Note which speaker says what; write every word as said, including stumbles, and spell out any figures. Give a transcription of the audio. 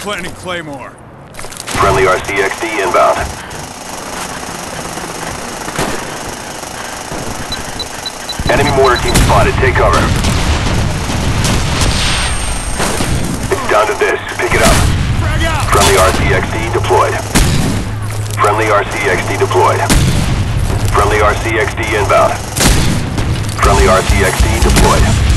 Speaker 1: planting Claymore.
Speaker 2: Friendly R C X D inbound. Enemy mortar team spotted. Take cover. It's down to this. Pick it up. Friendly R C X D deployed. Friendly R C X D deployed. Friendly R C X D inbound. Friendly R C X D deployed.